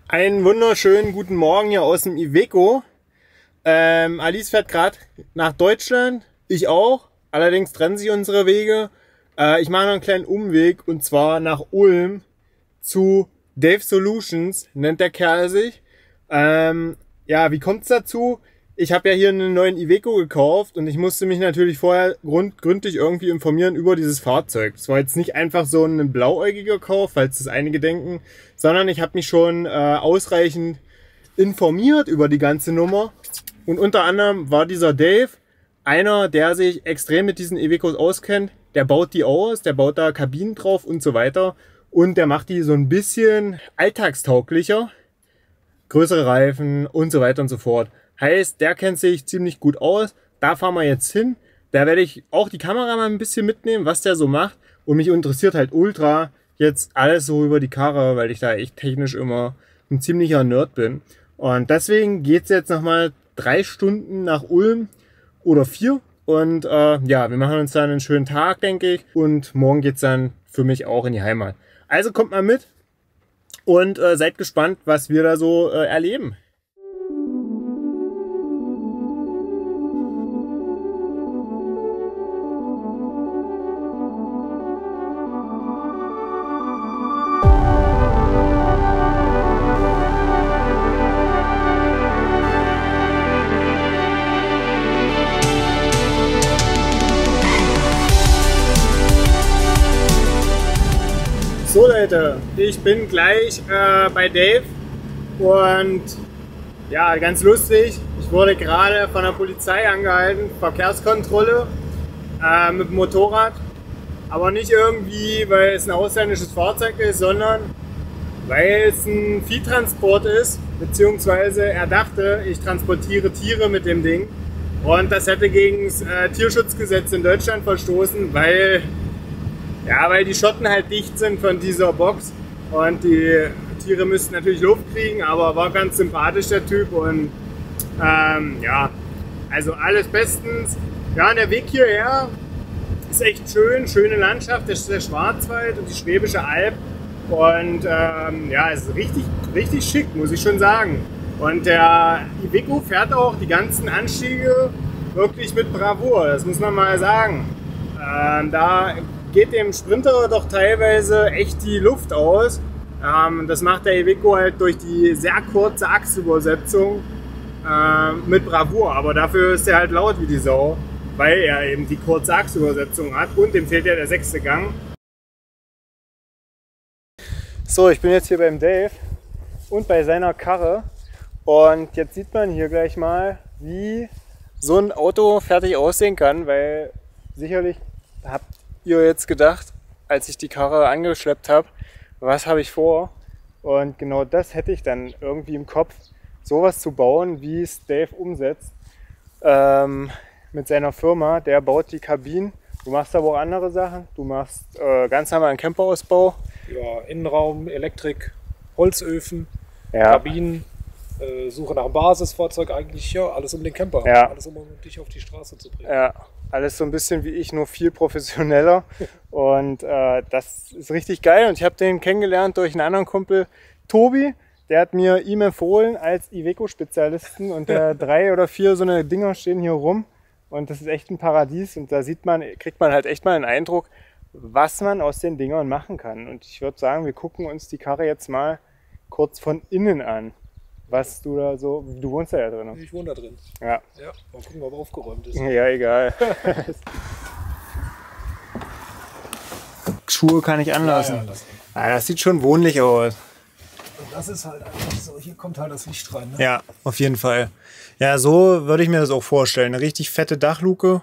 Einen wunderschönen guten Morgen hier aus dem Iveco. Alice fährt gerade nach Deutschland, ich auch. Allerdings trennen sich unsere Wege. Ich mache noch einen kleinen Umweg und zwar nach Ulm zu Dave Solutions, nennt der Kerl sich. Ja, wie kommt's dazu? Ich habe ja hier einen neuen Iveco gekauft und ich musste mich natürlich vorher gründlich irgendwie informieren über dieses Fahrzeug. Es war jetzt nicht einfach so ein blauäugiger Kauf, falls das einige denken, sondern ich habe mich schon ausreichend informiert über die ganze Nummer. Und unter anderem war dieser Dave einer, der sich extrem mit diesen Ivecos auskennt. Der baut die aus, der baut da Kabinen drauf und so weiter. Und der macht die so ein bisschen alltagstauglicher. Größere Reifen und so weiter und so fort. Heißt, der kennt sich ziemlich gut aus. Da fahren wir jetzt hin. Da werde ich auch die Kamera mal ein bisschen mitnehmen, was der so macht. Und mich interessiert halt ultra jetzt alles so über die Karre, weil ich da echt technisch immer ein ziemlicher Nerd bin. Und deswegen geht es jetzt nochmal 3 Stunden nach Ulm oder 4. Und ja, wir machen uns dann einen schönen Tag, denke ich. Und morgen geht es dann für mich auch in die Heimat. Also kommt mal mit und seid gespannt, was wir da so erleben. So Leute, ich bin gleich bei Dave und ja, ganz lustig, ich wurde gerade von der Polizei angehalten, Verkehrskontrolle mit dem Motorrad, aber nicht irgendwie, weil es ein ausländisches Fahrzeug ist, sondern weil es ein Viehtransport ist, beziehungsweise er dachte, ich transportiere Tiere mit dem Ding und das hätte gegen das Tierschutzgesetz in Deutschland verstoßen, weil die Schotten halt dicht sind von dieser Box und die Tiere müssten natürlich Luft kriegen, aber war ganz sympathisch der Typ und ja, also alles bestens. Ja, und der Weg hierher ist echt schön, schöne Landschaft, das ist der Schwarzwald und die Schwäbische Alb und ja, es ist richtig, richtig schick, muss ich schon sagen. Und der Iveco fährt auch die ganzen Anstiege wirklich mit Bravour, das muss man mal sagen. Da geht dem Sprinter doch teilweise echt die Luft aus. Das macht der Iveco halt durch die sehr kurze Achsübersetzung mit Bravour. Aber dafür ist er halt laut wie die Sau, weil er eben die kurze Achsübersetzung hat und dem fehlt ja der 6. Gang. So, ich bin jetzt hier beim Dave und bei seiner Karre und jetzt sieht man hier gleich mal, wie so ein Auto fertig aussehen kann, weil sicherlich habt ihr jetzt gedacht, als ich die Karre angeschleppt habe, was habe ich vor? Und genau das hätte ich dann irgendwie im Kopf, sowas zu bauen, wie es Dave umsetzt mit seiner Firma. Der baut die Kabinen. Du machst aber auch andere Sachen. Du machst ganz normalen Camperausbau. Ja, Innenraum, Elektrik, Holzöfen, Ja. Kabinen, Suche nach einem Basisfahrzeug, eigentlich ja alles um den Camper, Ja. alles um dich auf die Straße zu bringen. Ja, alles so ein bisschen wie ich, nur viel professioneller. Und das ist richtig geil. Und ich habe den kennengelernt durch einen anderen Kumpel, Tobi. Der hat mir ihm empfohlen als Iveco-Spezialisten. Und der 3 oder 4 so eine Dinger stehen hier rum. Und das ist echt ein Paradies. Und da kriegt man halt echt mal einen Eindruck, was man aus den Dingern machen kann. Und ich würde sagen, wir gucken uns die Karre jetzt mal kurz von innen an. Was du da so, du wohnst ja drin. Ich wohne da drin. Ja. Ja, mal gucken, ob er aufgeräumt ist. Ja, egal. Schuhe kann ich anlassen. Ja, Das sieht schon wohnlich aus. und das ist halt einfach so, hier kommt halt das Licht rein. Ne? Ja, auf jeden Fall. Ja, so würde ich mir das auch vorstellen. Eine richtig fette Dachluke,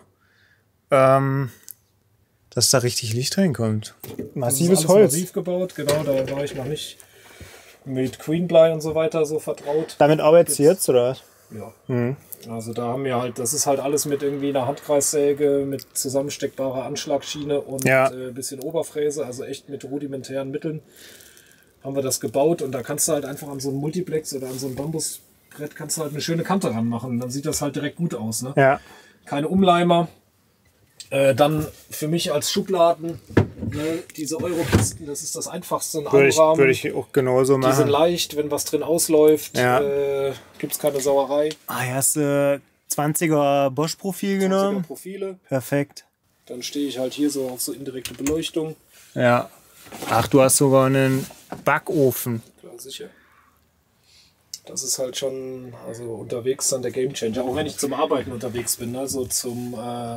dass da richtig Licht reinkommt. Massives das ist alles Holz. massiv gebaut, genau, da war ich noch nicht mit Greenply und so weiter so vertraut. Damit arbeitest du jetzt, oder was? Ja. Mhm. Also da haben wir halt, das ist halt alles mit irgendwie einer Handkreissäge, mit zusammensteckbarer Anschlagschiene und Ja. bisschen Oberfräse, also echt mit rudimentären Mitteln haben wir das gebaut und da kannst du halt einfach an so ein Multiplex oder an so ein Bambusbrett kannst du halt eine schöne Kante ranmachen. Dann sieht das halt direkt gut aus. Ne? Ja. Keine Umleimer. Dann für mich als Schubladen Ne, diese Europisten, das ist das Einfachste in Würde ich auch genauso machen. Die sind leicht, wenn was drin ausläuft, Ja. gibt es keine Sauerei. Ah, hast du 20er Bosch-Profil genommen? Profile. Perfekt. Dann stehe ich halt hier so auf so indirekte Beleuchtung. Ja. Ach, du hast sogar einen Backofen. Klar, sicher. Das ist halt schon, also unterwegs dann der Gamechanger. Auch wenn ich zum Arbeiten unterwegs bin, also zum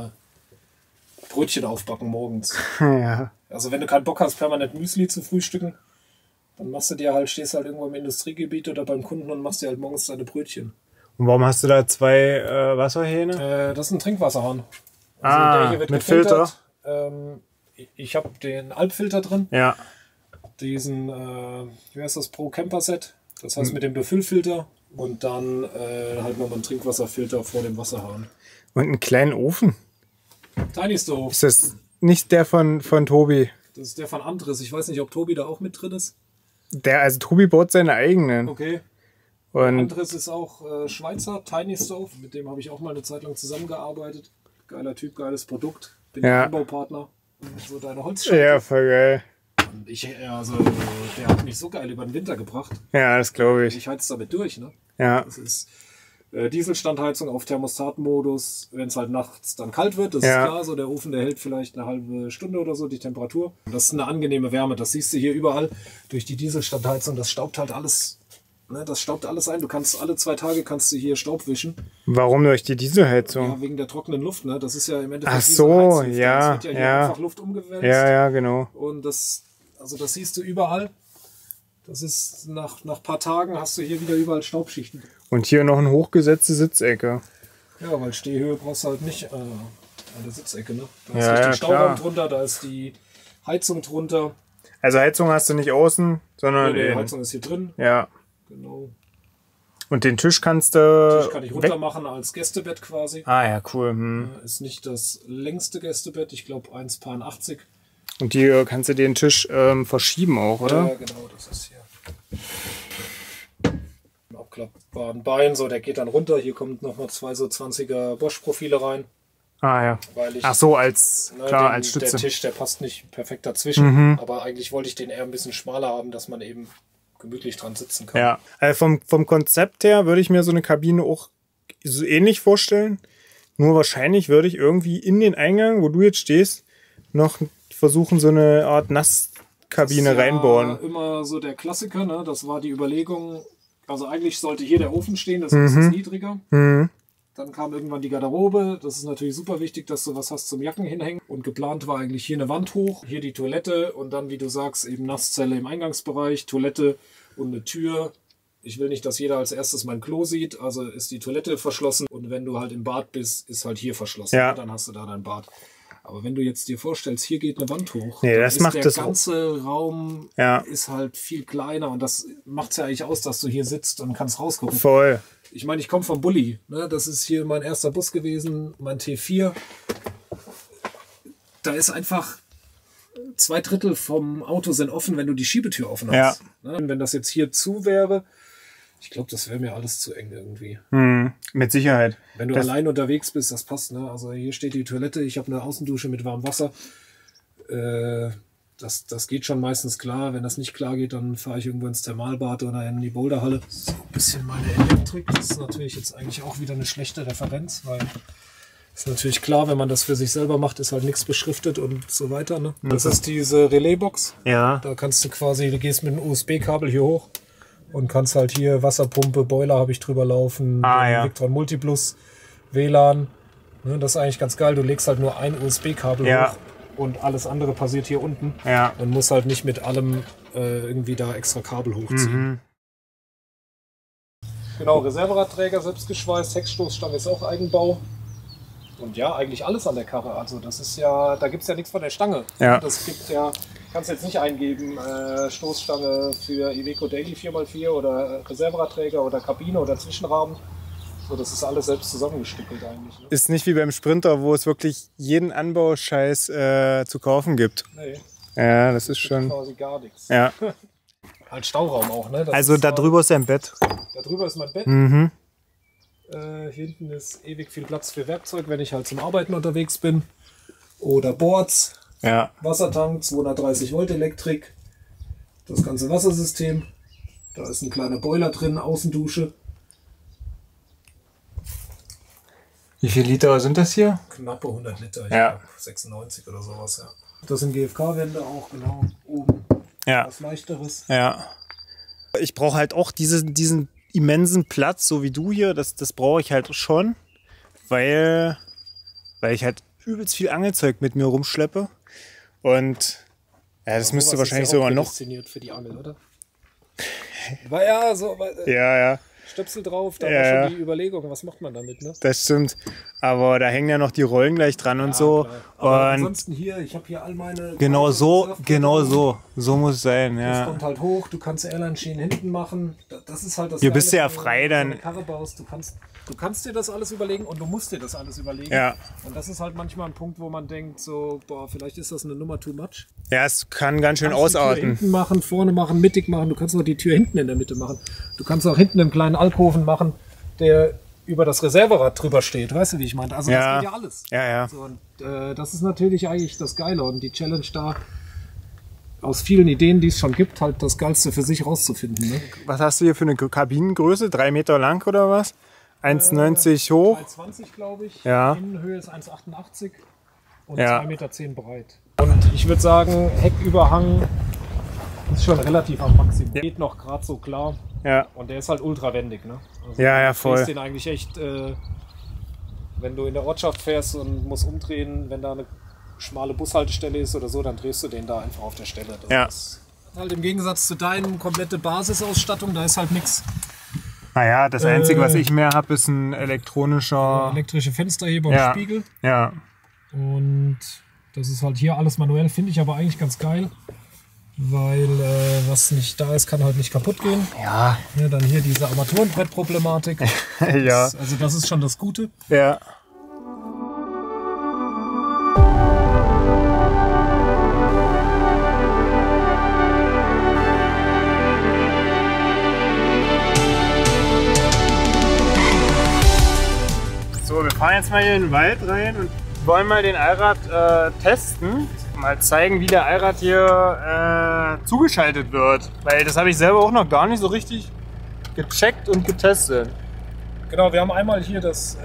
Brötchen aufbacken morgens. Ja. Also wenn du keinen Bock hast, permanent Müsli zu frühstücken, dann machst du dir halt, stehst halt irgendwo im Industriegebiet oder beim Kunden und machst dir halt morgens deine Brötchen. Und warum hast du da 2 Wasserhähne? Das ist ein Trinkwasserhahn. Also der hier wird mit gefiltert. Filter? Ich habe den Alpfilter drin. Ja. Diesen, wie heißt das, Pro Camper Set. Das heißt mit dem Befüllfilter. Und dann halt nochmal einen Trinkwasserfilter vor dem Wasserhahn. Und einen kleinen Ofen? Tiny Stove. Ist das nicht der von Tobi? Das ist der von Andres. Ich weiß nicht, ob Tobi da auch mit drin ist. Also Tobi baut seine eigenen. Okay. Und Andres ist auch Schweizer, Tiny Stove. Mit dem habe ich auch mal eine Zeit lang zusammengearbeitet. Geiler Typ, geiles Produkt. Bin Ja. Anbaupartner. So deine Holzscheibe. ja, voll geil. Und der hat mich so geil über den Winter gebracht. Ja, das glaube ich. Ich heiz damit durch, ne? Ja. Das ist Dieselstandheizung auf Thermostatmodus, wenn es halt nachts dann kalt wird, das Ja. ist klar, so der Ofen, der hält vielleicht eine halbe Stunde oder so die Temperatur. Das ist eine angenehme Wärme, das siehst du hier überall durch die Dieselstandheizung, das staubt halt alles, ne, das staubt alles ein. Du kannst alle 2 Tage kannst du hier Staub wischen. Warum durch die Dieselheizung? Ja, wegen der trockenen Luft, ne? Das ist ja im Endeffekt Ach wie so eine so, Heizluft. ja, Es wird ja hier ja. einfach Luft umgewälzt. Ja, genau. Und das siehst du überall. Das ist nach ein paar Tagen hast du hier wieder überall Staubschichten. Und hier noch eine hochgesetzte Sitzecke. Ja, weil Stehhöhe brauchst du halt nicht an der Sitzecke. Ne? Da ist Ja, richtig ja, Stauraum klar. drunter, da ist die Heizung drunter. Also Heizung hast du nicht außen, sondern Die innen. Heizung ist hier drin. Ja. Genau. Und den Tisch kannst du Das kann ich runter machen als Gästebett quasi. Ah ja, cool. Hm. Ist nicht das längste Gästebett, ich glaube 1,80. Und hier kannst du den Tisch verschieben auch, oder? Ja, genau, das ist hier. Ein abklappbaren Bein, so der geht dann runter. Hier kommt nochmal 2 so 20er Bosch-Profile rein. Ah ja. Weil ich, Ach so, als klar, als der Stütze. Tisch, der passt nicht perfekt dazwischen. Aber eigentlich wollte ich den eher ein bisschen schmaler haben, dass man eben gemütlich dran sitzen kann. Ja. Also vom Konzept her würde ich mir so eine Kabine auch so ähnlich vorstellen. Nur wahrscheinlich würde ich irgendwie in den Eingang, wo du jetzt stehst, noch versuchen, so eine Art Nasskabine Das ist reinbauen. ja immer so der Klassiker, ne? Das war die Überlegung. Also eigentlich sollte hier der Ofen stehen, das ist niedriger. Mhm. Dann kam irgendwann die Garderobe. Das ist natürlich super wichtig, dass du was hast zum Jacken hinhängen. Und geplant war eigentlich hier eine Wand hoch, hier die Toilette und dann, wie du sagst, eben Nasszelle im Eingangsbereich, Toilette und eine Tür. Ich will nicht, dass jeder als erstes mein Klo sieht, also ist die Toilette verschlossen und wenn du halt im Bad bist, ist halt hier verschlossen. Ja. Dann hast du da dein Bad. Aber wenn du jetzt dir vorstellst, hier geht eine Wand hoch, Nee, dann das ist macht der das ganze Raum Ja. ist halt viel kleiner und das macht es ja eigentlich aus, dass du hier sitzt und kannst rausgucken. Voll. Ich meine, ich komme vom Bulli. Ne? Das ist hier mein erster Bus gewesen, mein T4. Da ist einfach 2/3 vom Auto sind offen, wenn du die Schiebetür offen hast. Ne? Wenn das jetzt hier zu wäre, ich glaube, das wäre mir alles zu eng irgendwie. Mit Sicherheit. Wenn du Das- allein unterwegs bist, das passt. Ne? Also hier steht die Toilette, ich habe eine Außendusche mit warmem Wasser. Das geht schon meistens klar. Wenn das nicht klar geht, dann fahre ich irgendwo ins Thermalbad oder in die Boulderhalle. So ein bisschen meine Elektrik. Das ist natürlich jetzt eigentlich auch wieder eine schlechte Referenz, weil ist natürlich klar, wenn man das für sich selber macht, ist halt nichts beschriftet und so weiter. Ne? Das ist diese Relaisbox. Ja. Da kannst du quasi, du gehst mit einem USB-Kabel hier hoch und kannst halt hier Wasserpumpe, Boiler habe ich drüber laufen, Ah, ja. Victron Multiplus, WLAN. Ne, das ist eigentlich ganz geil. Du legst halt nur ein USB-Kabel Ja. hoch und alles andere passiert hier unten. Ja. Und musst halt nicht mit allem irgendwie da extra Kabel hochziehen. Genau, Reserveradträger selbst geschweißt, Heckstoßstange ist auch Eigenbau. Und ja, eigentlich alles an der Karre. Also das ist ja, da gibt es ja nichts von der Stange. Ja. Das gibt ja, kannst jetzt nicht eingeben, Stoßstange für Iveco Daily 4x4 oder Reserveradträger oder Kabine oder Zwischenrahmen. So, das ist alles selbst zusammengestückelt eigentlich. Ne? Ist nicht wie beim Sprinter, wo es wirklich jeden Anbauscheiß zu kaufen gibt. Nee, Ja, das ist schon. quasi gar nichts. Ja. Halt Stauraum auch, ne? Das Also ist da halt- drüber ist ein Bett. Da drüber ist mein Bett. Mhm. Hier hinten ist ewig viel Platz für Werkzeug, wenn ich halt zum Arbeiten unterwegs bin. Oder Boards, Ja. Wassertank, 230 Volt Elektrik, das ganze Wassersystem. Da ist ein kleiner Boiler drin, Außendusche. Wie viele Liter sind das hier? Knappe 100 Liter, ich Ja. glaube 96 oder sowas. Ja. Das sind GFK-Wände auch, genau, oben. Ja. Was Leichteres. Ja. Ich brauche halt auch diesen immensen Platz, so wie du hier. Das brauche ich halt schon, weil ich halt übelst viel Angelzeug mit mir rumschleppe. Und ja, das müsste wahrscheinlich sogar noch. Prädestiniert für die Angel, oder? War ja so. Ja, ja. Stöpsel drauf, da Ja, war ja. schon die Überlegung, was macht man damit, ne? Das stimmt. Aber da hängen ja noch die Rollen gleich dran und so. Klar. Aber Und ansonsten hier, ich habe hier all meine... genau so muss es sein, Das ja. kommt halt hoch, du kannst Airline-Schienen hinten machen. Das ist halt das Hier bist du Geile, ja wenn frei so dann. eine Karre baust. Du kannst dir das alles überlegen und du musst dir das alles überlegen. Ja. Und das ist halt manchmal ein Punkt, wo man denkt, so, boah, vielleicht ist das eine Nummer too much. Ja, es kann ganz schön Du kannst die Tür ausarten. hinten machen, vorne machen, mittig machen. Du kannst auch die Tür hinten in der Mitte machen. Du kannst auch hinten einen kleinen Alkoven machen, der über das Reserverad drüber steht. Weißt du, wie ich meine? Also Ja. das geht ja alles. Ja, ja. So, und das ist natürlich eigentlich das Geile und die Challenge da, aus vielen Ideen, die es schon gibt, halt das Geilste für sich rauszufinden. Ne? Was hast du hier für eine Kabinengröße? 3 Meter lang oder was? 1,90 hoch? 3,20 glaube ich. Ja. Innenhöhe ist 1,88 und Ja. 2,10 Meter breit. Und ich würde sagen, Hecküberhang ist schon relativ am Maximum. Geht noch gerade so klar. Ja. Und der ist halt ultrawendig. Ne? Also Ja, ja, du voll. drehst den eigentlich echt, wenn du in der Ortschaft fährst und musst umdrehen, wenn da eine schmale Bushaltestelle ist oder so, dann drehst du den da einfach auf der Stelle. Das Ja. ist halt im Gegensatz zu deinem komplette Basisausstattung, da ist halt nichts. Naja, das Einzige, was ich mehr habe, ist ein elektronischer. Elektrische Fensterheber und Ja. Spiegel. Ja. Und das ist halt hier alles manuell, finde ich aber eigentlich ganz geil. Weil was nicht da ist, kann halt nicht kaputt gehen. Ja. Ja, dann hier diese Armaturenbrett-Problematik. Ja. Also das ist schon das Gute. Ja. So, wir fahren jetzt mal hier in den Wald rein und wollen mal den Allrad testen. Mal zeigen, wie der Allrad hier zugeschaltet wird. Weil das habe ich selber auch noch gar nicht so richtig gecheckt und getestet. Genau, wir haben einmal hier das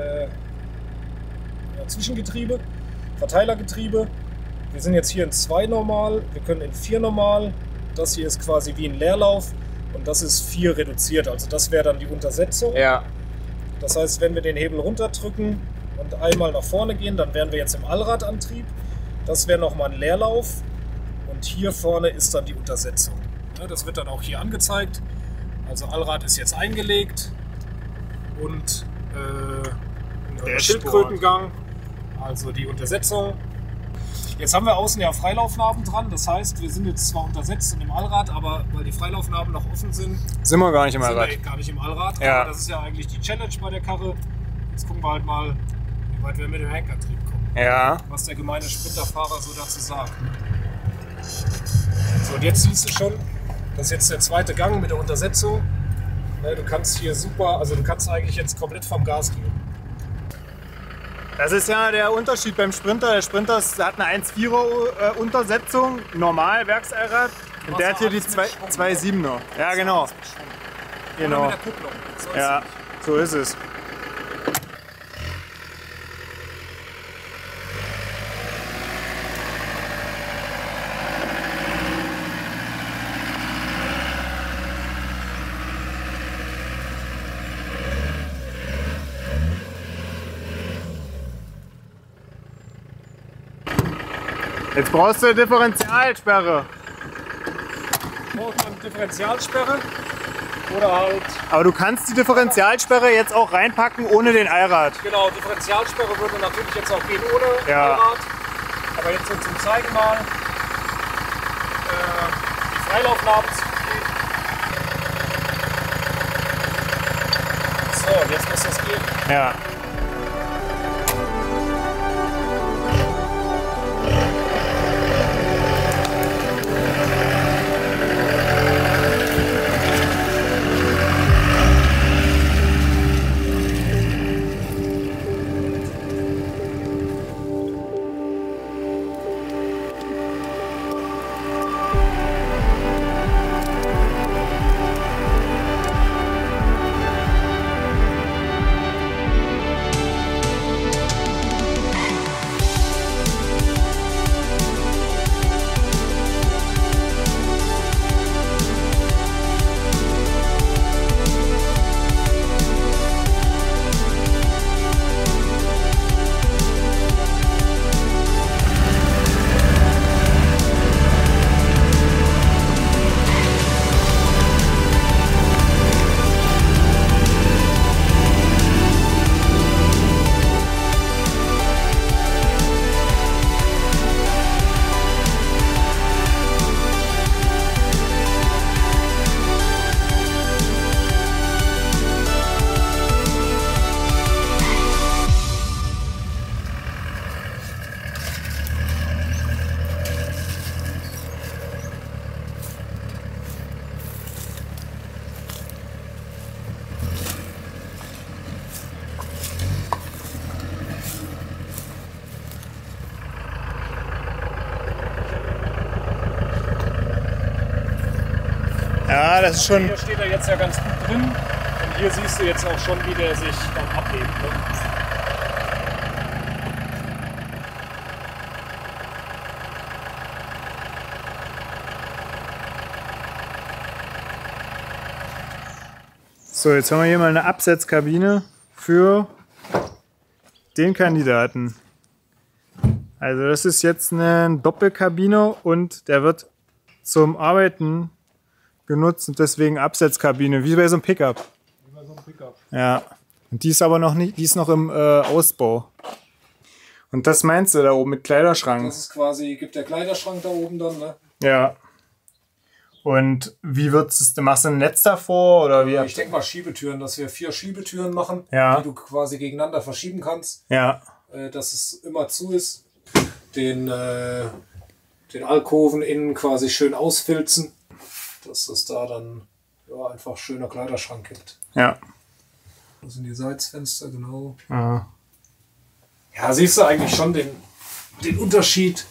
Zwischengetriebe, Verteilergetriebe. Wir sind jetzt hier in 2 normal, wir können in 4 normal. Das hier ist quasi wie ein Leerlauf und das ist 4 reduziert. Also das wäre dann die Untersetzung. Ja. Das heißt, wenn wir den Hebel runterdrücken und einmal nach vorne gehen, dann wären wir jetzt im Allradantrieb. Das wäre nochmal ein Leerlauf und hier vorne ist dann die Untersetzung. Ja, das wird dann auch hier angezeigt. Also Allrad ist jetzt eingelegt und der Schildkrötengang, also die Untersetzung. Jetzt haben wir außen ja Freilaufnaben dran, das heißt, wir sind jetzt zwar untersetzt in dem Allrad, aber weil die Freilaufnaben noch offen sind, Sind wir gar nicht im sind Allrad. wir gar nicht im Allrad. Ja. Aber das ist ja eigentlich die Challenge bei der Karre. Jetzt gucken wir halt mal, wie weit wir mit dem Heckantrieb kommen. Ja. Was der gemeine Sprinterfahrer so dazu sagt. So, und jetzt siehst du schon, das ist jetzt der zweite Gang mit der Untersetzung. Ne, du kannst hier super, also du kannst eigentlich jetzt komplett vom Gas gehen. Das ist ja der Unterschied beim Sprinter. Der Sprinter hat eine 1,4er Untersetzung, normal Werksallrad. Und der hat hier die 2,7er. Ja, genau. Genau. Mit der Kupplung. So ist Ja, so ist es. Jetzt brauchst du eine Differentialsperre. braucht man Differentialsperre oder halt, Aber du kannst die Differentialsperre jetzt auch reinpacken ohne den Allrad. genau, Differentialsperre würde natürlich jetzt auch gehen ohne Ja. Allrad. Aber jetzt so zum Zeigen mal die Freilaufnahmen zu gehen. So, und jetzt muss das gehen. Ja. Ja, das ist schon. Hier steht er jetzt ja ganz gut drin. Und hier siehst du jetzt auch schon, wie der sich dann abhebt. Ne? So, jetzt haben wir hier mal eine Absetzkabine für den Kandidaten. Also das ist jetzt eine Doppelkabine und der wird zum Arbeiten genutzt und deswegen Absetzkabine, wie bei so einem Pickup. Wie bei so einem Pickup. Ja, und die ist aber noch nicht, die ist noch im Ausbau. Und das meinst du da oben mit Kleiderschrank? Das ist quasi, gibt der Kleiderschrank da oben dann, ne? Ja. Und wie wird's es, machst du ein Netz davor oder wie? Ich denke mal Schiebetüren, dass wir 4 Schiebetüren machen, Ja. die du quasi gegeneinander verschieben kannst, Ja. dass es immer zu ist. Den Alkoven innen quasi schön ausfilzen, dass es da dann ja, einfach schöner Kleiderschrank gibt. Ja. Das sind die Seitsfenster, genau. Aha. Ja, siehst du eigentlich schon den Unterschied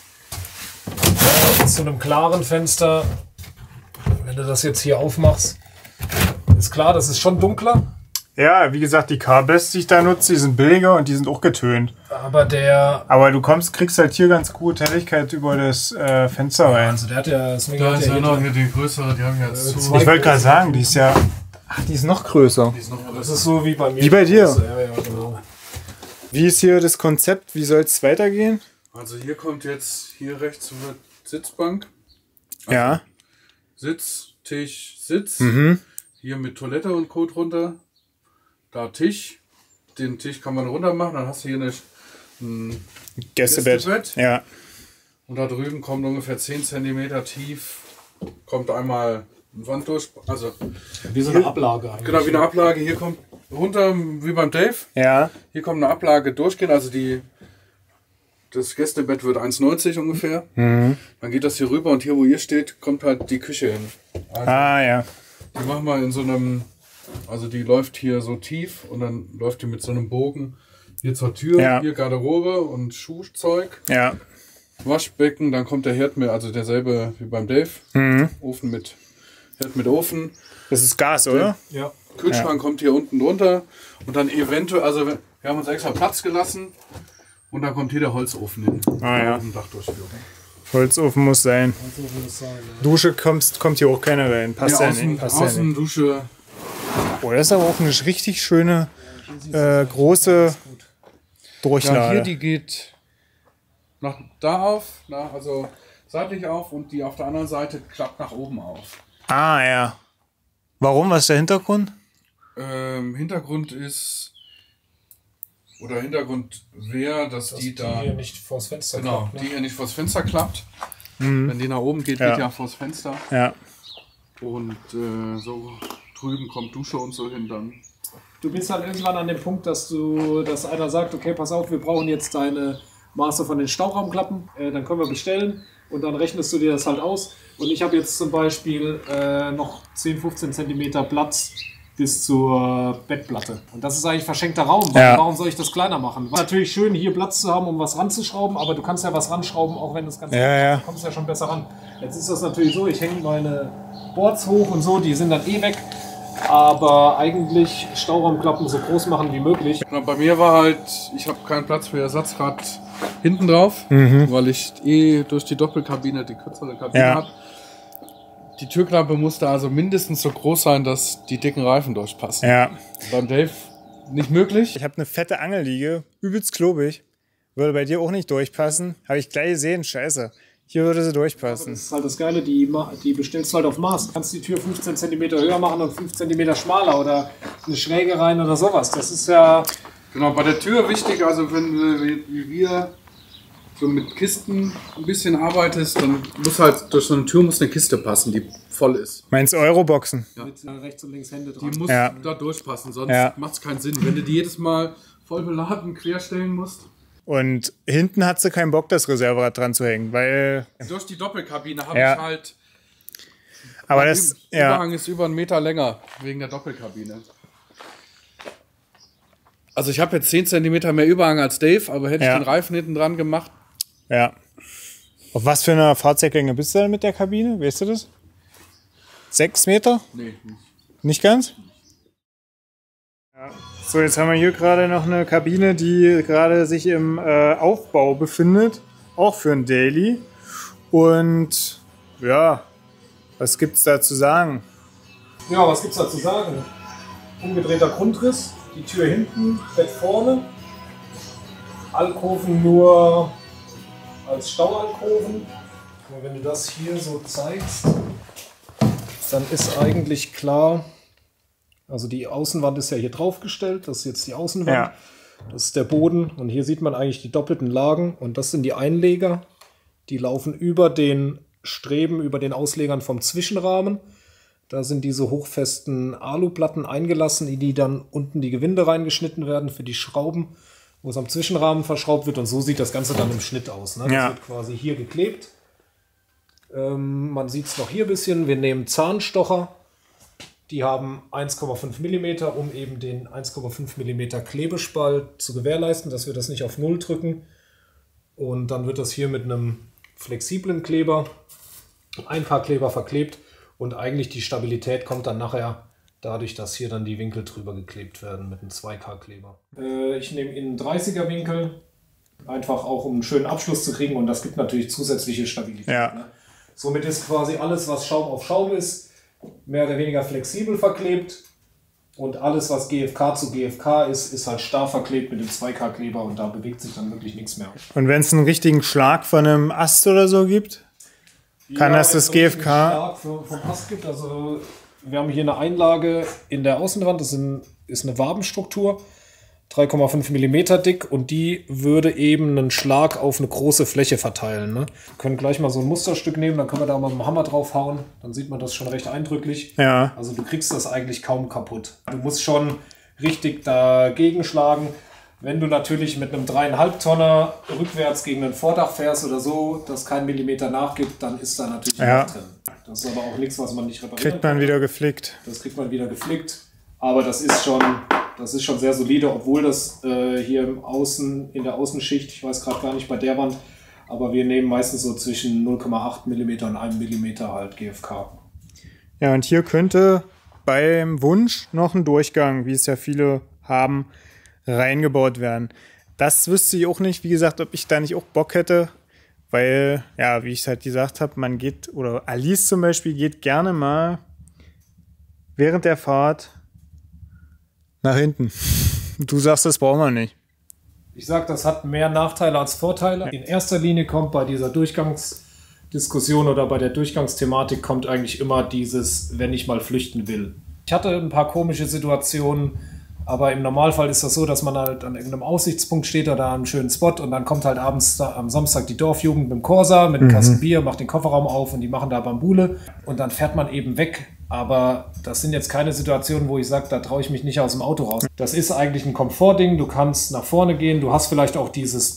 zu einem klaren Fenster. Wenn du das jetzt hier aufmachst, ist klar, das ist schon dunkler. Ja, wie gesagt, die K-Best, die ich da nutze, die sind billiger und die sind auch getönt. Aber Aber du kriegst halt hier ganz gut Helligkeit über das Fenster rein. also der hat ja, das Da ist ja noch hier die größere, die haben ja jetzt zu. Ich wollte gerade sagen, die ist ja. Ach, die ist noch größer. Die ist noch Das ist so wie bei mir. Wie bei dir. Ja, genau. Wie ist hier das Konzept? Wie soll es weitergehen? Also hier kommt jetzt, hier rechts wird Sitzbank. Ja. Sitz, Tisch, Sitz. Mhm. Hier mit Toilette und Kot runter. Da Tisch. Den Tisch kann man runter machen. Dann hast du hier ein Gästebett. Gästebett. Ja. Und da drüben kommt ungefähr 10 cm tief. Kommt einmal ein Wand durch. Also Wie so eine Ablage eigentlich. genau wie eine Ablage. Hier kommt runter wie beim Dave. Ja. Hier kommt eine Ablage durchgehen. Also das Gästebett wird 1,90 ungefähr. Mhm. Dann geht das hier rüber und hier, wo ihr steht, kommt halt die Küche hin. Also, Ah, ja. die machen wir in so einem, also die läuft hier so tief und dann läuft die mit so einem Bogen hier zur Tür, Ja. hier Garderobe und Schuhzeug, Ja. Waschbecken, dann kommt der Herd mit, also derselbe wie beim Dave, Mhm. Ofen mit Herd mit Ofen. Das ist Gas, oder? Ja. Kühlschrank kommt hier unten drunter und dann eventuell, also wir haben uns extra Platz gelassen und da kommt hier der Holzofen hin. Ah, ja. Auf dem Dachdurchführung. Holzofen muss sein. So will es sein. Ja. Dusche kommt hier auch keiner rein. Passt ja, nicht. Passt ja nicht. Außendusche. Oh, das ist aber auch eine richtig schöne, große Ja, Durchlage. hier die geht nach da auf, also seitlich auf und die auf der anderen Seite klappt nach oben auf. Ah, ja. Warum? Was ist der Hintergrund? Hintergrund wäre, dass die da, hier nicht vors Fenster genau, klappt, ne? die hier nicht vors Fenster klappt. Wenn die nach oben geht, Ja. geht ja vors Fenster. Ja. Und so drüben kommt Dusche und so hin dann. Du bist halt irgendwann an dem Punkt, dass einer sagt, okay, pass auf, wir brauchen jetzt deine Maße von den Stauraumklappen, dann können wir bestellen und dann rechnest du dir das halt aus. Und ich habe jetzt zum Beispiel noch 10-15 cm Platz bis zur Bettplatte. Und das ist eigentlich verschenkter Raum. Weil Ja. Warum soll ich das kleiner machen? War natürlich schön, hier Platz zu haben, um was ranzuschrauben, aber du kannst ja was ranschrauben, auch wenn das Ganze Ja. du kommst ja schon besser ran. Jetzt ist das natürlich so, ich hänge meine Boards hoch und so, die sind dann eh weg. Aber eigentlich Stauraumklappen so groß machen wie möglich. Genau, bei mir war halt, ich habe keinen Platz für Ersatzrad hinten drauf, weil ich durch die Doppelkabine die kürzere Kabine Ja. habe. Die Türklappe musste also mindestens so groß sein, dass die dicken Reifen durchpassen. Ja. Beim Dave nicht möglich. Ich habe eine fette Angelliege, übelst klobig. Würde bei dir auch nicht durchpassen. Habe ich gleich gesehen, scheiße. Hier würde sie durchpassen. Das ist halt das Geile, die bestellst du halt auf Maß. Du kannst die Tür 15 cm höher machen und 5 cm schmaler oder eine Schräge rein oder sowas. Das ist ja... Genau, bei der Tür wichtig, also wenn wie wir so mit Kisten ein bisschen arbeitest, dann muss halt durch so eine Tür muss eine Kiste passen, die voll ist. Meinst du Euroboxen? Mit rechts und links Hände dran. Die muss Ja. da durchpassen, sonst Ja. macht es keinen Sinn. Wenn du die jedes Mal voll beladen querstellen musst. Und hinten hat sie keinen Bock, das Reserverad dran zu hängen, weil. Durch die Doppelkabine habe Ja. ich halt. Aber das. Der Ja. Überhang ist über 1 Meter länger, wegen der Doppelkabine. Also ich habe jetzt 10 cm mehr Überhang als Dave, aber hätte Ja. ich den Reifen hinten dran gemacht. Ja. Auf was für einer Fahrzeuglänge bist du denn mit der Kabine? Weißt du das? 6 Meter? Nee, nicht. Nicht ganz? Ja. So, jetzt haben wir hier gerade noch eine Kabine, die gerade sich im Aufbau befindet. Auch für ein Daily. Und ja, was gibt's da zu sagen? Ja, was gibt's da zu sagen? Umgedrehter Grundriss, die Tür hinten, Bett vorne. Alkoven nur als Staualkoven. Und wenn du das hier so zeigst, dann ist eigentlich klar, also die Außenwand ist ja hier draufgestellt, das ist jetzt die Außenwand, ja. Das ist der Boden und hier sieht man eigentlich die doppelten Lagen und das sind die Einleger, die laufen über den Streben, über den Auslegern vom Zwischenrahmen. Da sind diese hochfesten Aluplatten eingelassen, in die dann unten die Gewinde reingeschnitten werden für die Schrauben, wo es am Zwischenrahmen verschraubt wird und so sieht das Ganze dann im Schnitt aus. Ne? Das wird quasi hier geklebt. Man sieht es noch hier ein bisschen. Wir nehmen Zahnstocher. Die haben 1,5 mm, um eben den 1,5 mm Klebespalt zu gewährleisten, dass wir das nicht auf Null drücken. Und dann wird das hier mit einem flexiblen Kleber, ein paar Kleber verklebt. Und eigentlich die Stabilität kommt dann nachher dadurch, dass hier dann die Winkel drüber geklebt werden mit einem 2K-Kleber. Ich nehme in 30er Winkel, einfach auch um einen schönen Abschluss zu kriegen. Und das gibt natürlich zusätzliche Stabilität. Ja. Ne? Somit ist quasi alles, was Schaum auf Schaum ist, mehr oder weniger flexibel verklebt. Und alles, was GFK zu GFK ist, ist halt starr verklebt mit dem 2K-Kleber und da bewegt sich dann wirklich nichts mehr. Und wenn es einen richtigen Schlag von einem Ast oder so gibt, kann das GFK... Schlag vom Ast gibt, also wir haben hier eine Einlage in der Außenwand, das ist eine Wabenstruktur, 3,5 mm dick und die würde eben einen Schlag auf eine große Fläche verteilen. Ne? Wir können gleich mal so ein Musterstück nehmen, dann können wir da mal mit dem Hammer drauf hauen, dann sieht man das schon recht eindrücklich. Ja. Also du kriegst das eigentlich kaum kaputt. Du musst schon richtig dagegen schlagen. Wenn du natürlich mit einem 3,5 Tonner rückwärts gegen ein Vordach fährst oder so, das kein Millimeter nachgibt, dann ist da natürlich Loch drin. Das ist aber auch nichts, was man nicht reparieren kann. Kriegt man wieder geflickt. Das kriegt man wieder geflickt. Aber das ist schon sehr solide, obwohl das hier in der Außenschicht, ich weiß gerade gar nicht bei der Wand, aber wir nehmen meistens so zwischen 0,8 mm und 1 mm halt GFK. Ja, und hier könnte beim Wunsch noch ein Durchgang, wie es ja viele haben, reingebaut werden. Das wüsste ich auch nicht, wie gesagt, ob ich da nicht auch Bock hätte, weil, ja, wie ich es halt gesagt habe, man geht, oder Alice zum Beispiel geht gerne mal während der Fahrt nach hinten. Du sagst, das braucht man nicht. Ich sage, das hat mehr Nachteile als Vorteile. In erster Linie kommt bei dieser Durchgangsdiskussion oder bei der Durchgangsthematik kommt eigentlich immer dieses, wenn ich mal flüchten will. Ich hatte ein paar komische Situationen, aber im Normalfall ist das so, dass man halt an irgendeinem Aussichtspunkt steht oder an einem schönen Spot und dann kommt halt abends am Samstag die Dorfjugend mit dem Corsa, mit einem Kasten Bier, macht den Kofferraum auf und die machen da Bambule und dann fährt man eben weg. Aber das sind jetzt keine Situationen, wo ich sage, da traue ich mich nicht aus dem Auto raus. Das ist eigentlich ein Komfortding. Du kannst nach vorne gehen. Du hast vielleicht auch dieses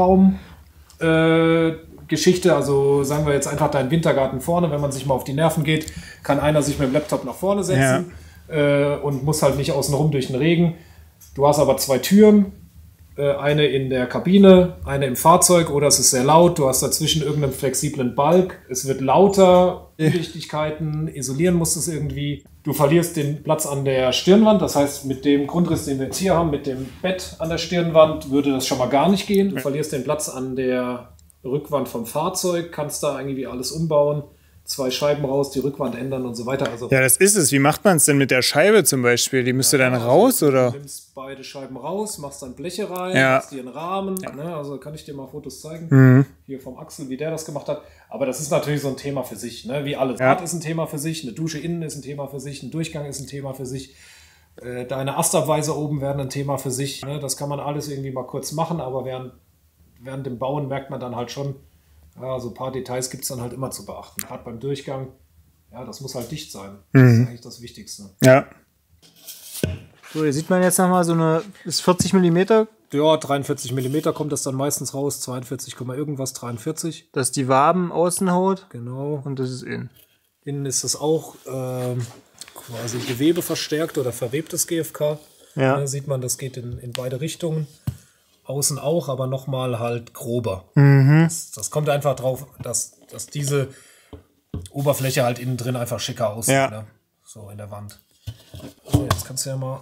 Zweiraum-Geschichte. Also sagen wir jetzt einfach deinen Wintergarten vorne. Wenn man sich mal auf die Nerven geht, kann einer sich mit dem Laptop nach vorne setzen und muss halt nicht außenrum durch den Regen. Du hast aber 2 Türen. Eine in der Kabine, eine im Fahrzeug oder es ist sehr laut, du hast dazwischen irgendeinen flexiblen Balk, es wird lauter, Undichtigkeiten, isolieren musst du es irgendwie. Du verlierst den Platz an der Stirnwand, das heißt mit dem Grundriss, den wir jetzt hier haben, mit dem Bett an der Stirnwand, würde das schon mal gar nicht gehen. Du verlierst den Platz an der Rückwand vom Fahrzeug, kannst da irgendwie alles umbauen. 2 Scheiben raus, die Rückwand ändern und so weiter. Also ja, das ist es. Wie macht man es denn mit der Scheibe zum Beispiel? Die müsste dann raus, oder? Du nimmst beide Scheiben raus, machst dann Bleche rein, machst dir einen Rahmen. Ne? Also kann ich dir mal Fotos zeigen. Hier vom Axel, wie der das gemacht hat. Aber das ist natürlich so ein Thema für sich. Ne? Wie alles. Bad ist ein Thema für sich, eine Dusche innen ist ein Thema für sich, ein Durchgang ist ein Thema für sich. Deine Astabweise oben werden ein Thema für sich. Ne? Das kann man alles irgendwie mal kurz machen, aber während dem Bauen merkt man dann halt schon, ja, so ein paar Details gibt es dann halt immer zu beachten. Gerade beim Durchgang, ja, das muss halt dicht sein. Das ist eigentlich das Wichtigste. Ja. So, hier sieht man jetzt nochmal so eine, ist 40 mm? Ja, 43 mm kommt das dann meistens raus, 42, irgendwas, 43. Das ist die Wabenaußenhaut. Genau. Und das ist innen. Innen ist das auch quasi Gewebe verstärkt oder verwebtes GFK. Ja. Da sieht man, das geht in beide Richtungen. Außen auch, aber nochmal halt grober. Das kommt einfach drauf, dass diese Oberfläche halt innen drin einfach schicker aussieht. Ja. Ne? So in der Wand. So, jetzt kannst du ja mal...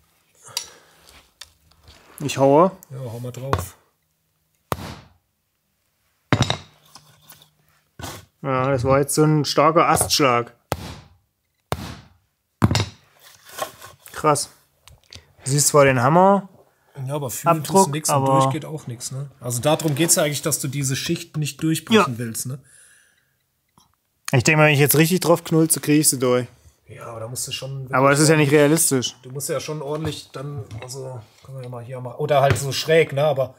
Ich haue. Ja, hau mal drauf. Ja, das war jetzt so ein starker Astschlag. Krass. Du siehst zwar den Hammer. Ja, aber fühlen tust Abdruck, du nichts und aber- durch geht auch nichts. Ne? Also darum geht es ja eigentlich, dass du diese Schicht nicht durchbrechen willst. Ne? Ich denke mal, wenn ich jetzt richtig drauf knull, so kriege ich sie durch. Ja, aber da musst du schon... Aber das ist ja nicht realistisch. Du musst ja schon ordentlich dann... Also, können wir ja mal hier machen. Oder halt so schräg, ne? Aber...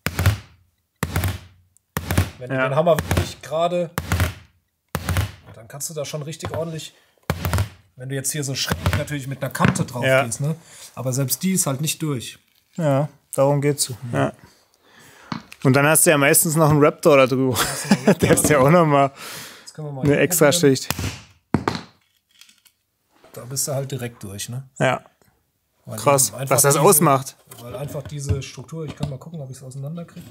Wenn du Ja. den Hammer wirklich gerade... Dann kannst du da schon richtig ordentlich... Wenn du jetzt hier so schräg natürlich mit einer Kante drauf gehst, ne? Aber selbst die ist halt nicht durch. Ja, darum geht's. Ja. Und dann hast du ja meistens noch einen Raptor da drüber. Der ist ja auch nochmal Jetzt können wir mal eine hier extra probieren. Schicht. Da bist du halt direkt durch, ne? Ja, Weil krass. eben einfach Was das diese- ausmacht. Weil einfach diese Struktur... Ich kann mal gucken, ob ich es auseinanderkriege.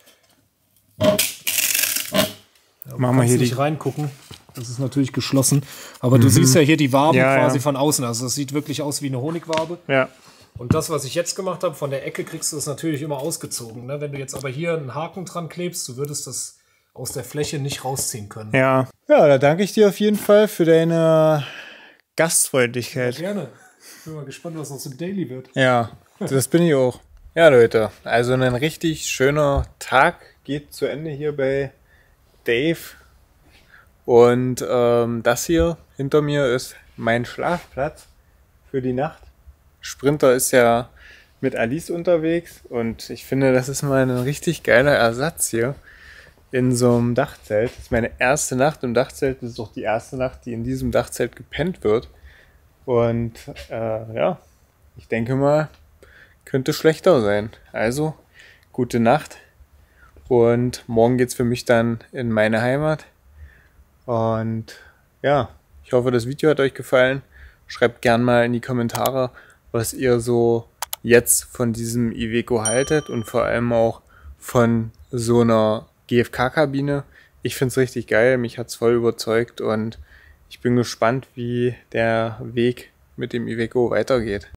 Machen wir hier die. nicht reingucken. Das ist natürlich geschlossen. Aber du siehst ja hier die Waben Ja, quasi ja. von außen. Also das sieht wirklich aus wie eine Honigwabe. Ja, Und das, was ich jetzt gemacht habe, von der Ecke kriegst du das natürlich immer ausgezogen. Ne? Wenn du jetzt aber hier einen Haken dran klebst, du würdest das aus der Fläche nicht rausziehen können. ja. Ja, da danke ich dir auf jeden Fall für deine Gastfreundlichkeit. Gerne. Ich bin mal gespannt, was aus dem Daily wird. Ja, das bin ich auch. Ja, Leute, also ein richtig schöner Tag geht zu Ende hier bei Dave. Und das hier hinter mir ist mein Schlafplatz für die Nacht. Sprinter ist ja mit Alice unterwegs und ich finde, das ist mal ein richtig geiler Ersatz hier in so einem Dachzelt. Das ist meine erste Nacht im Dachzelt. Das ist auch die erste Nacht, die in diesem Dachzelt gepennt wird. Und ja, ich denke mal, könnte schlechter sein. Also, gute Nacht. Und morgen geht's für mich dann in meine Heimat. Und ja, ich hoffe, das Video hat euch gefallen. Schreibt gern mal in die Kommentare, was ihr so jetzt von diesem Iveco haltet und vor allem auch von so einer GFK-Kabine. Ich find's richtig geil, mich hat's voll überzeugt und ich bin gespannt, wie der Weg mit dem Iveco weitergeht.